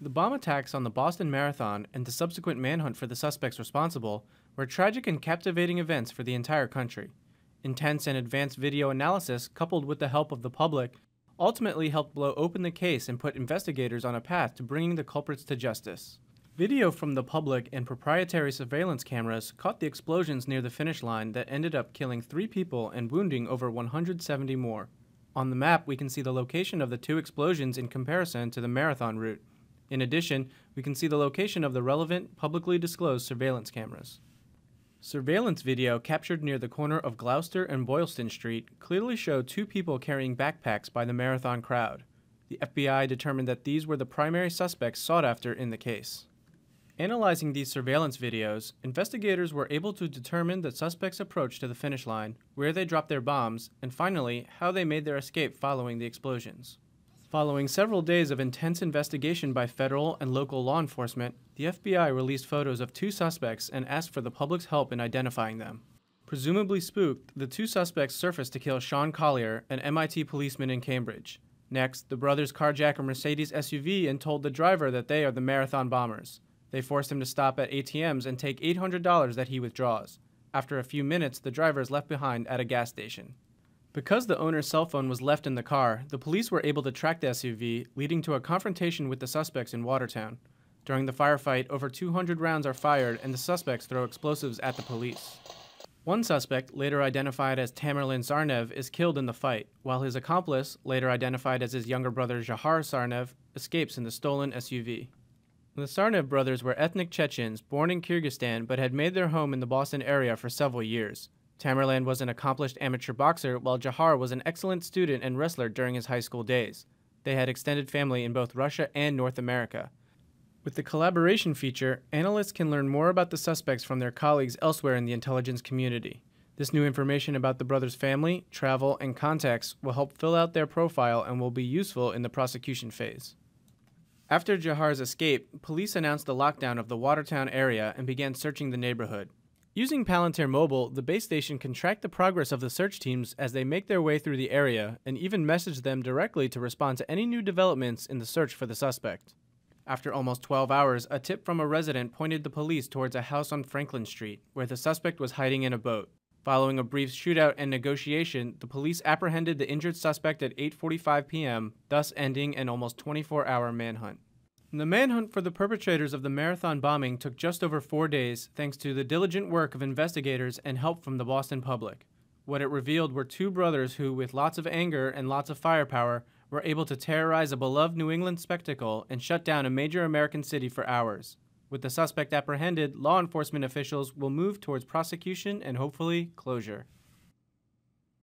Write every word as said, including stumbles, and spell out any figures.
The bomb attacks on the Boston Marathon and the subsequent manhunt for the suspects responsible were tragic and captivating events for the entire country. Intense and advanced video analysis, coupled with the help of the public, ultimately helped blow open the case and put investigators on a path to bringing the culprits to justice. Video from the public and proprietary surveillance cameras caught the explosions near the finish line that ended up killing three people and wounding over one hundred seventy more. On the map, we can see the location of the two explosions in comparison to the marathon route. In addition, we can see the location of the relevant, publicly disclosed surveillance cameras. Surveillance video captured near the corner of Gloucester and Boylston Street clearly showed two people carrying backpacks by the marathon crowd. The F B I determined that these were the primary suspects sought after in the case. Analyzing these surveillance videos, investigators were able to determine the suspects' approach to the finish line, where they dropped their bombs, and finally, how they made their escape following the explosions. Following several days of intense investigation by federal and local law enforcement, the F B I released photos of two suspects and asked for the public's help in identifying them. Presumably spooked, the two suspects surfaced to kill Sean Collier, an M I T policeman in Cambridge. Next, the brothers carjacked a Mercedes S U V and told the driver that they are the marathon bombers. They forced him to stop at A T Ms and take eight hundred dollars that he withdraws. After a few minutes, the driver is left behind at a gas station. Because the owner's cell phone was left in the car, the police were able to track the S U V, leading to a confrontation with the suspects in Watertown. During the firefight, over two hundred rounds are fired and the suspects throw explosives at the police. One suspect, later identified as Tamerlan Tsarnaev, is killed in the fight, while his accomplice, later identified as his younger brother Zahar Tsarnaev, escapes in the stolen S U V. The Tsarnaev brothers were ethnic Chechens born in Kyrgyzstan but had made their home in the Boston area for several years. Tamerlan was an accomplished amateur boxer, while Zahar was an excellent student and wrestler during his high school days. They had extended family in both Russia and North America. With the collaboration feature, analysts can learn more about the suspects from their colleagues elsewhere in the intelligence community. This new information about the brothers' family, travel, and contacts will help fill out their profile and will be useful in the prosecution phase. After Zahar's escape, police announced the lockdown of the Watertown area and began searching the neighborhood. Using Palantir Mobile, the base station can track the progress of the search teams as they make their way through the area and even message them directly to respond to any new developments in the search for the suspect. After almost twelve hours, a tip from a resident pointed the police towards a house on Franklin Street, where the suspect was hiding in a boat. Following a brief shootout and negotiation, the police apprehended the injured suspect at eight forty-five p m, thus ending an almost twenty-four hour manhunt. The manhunt for the perpetrators of the marathon bombing took just over four days, thanks to the diligent work of investigators and help from the Boston public. What it revealed were two brothers who, with lots of anger and lots of firepower, were able to terrorize a beloved New England spectacle and shut down a major American city for hours. With the suspect apprehended, law enforcement officials will move towards prosecution and hopefully closure.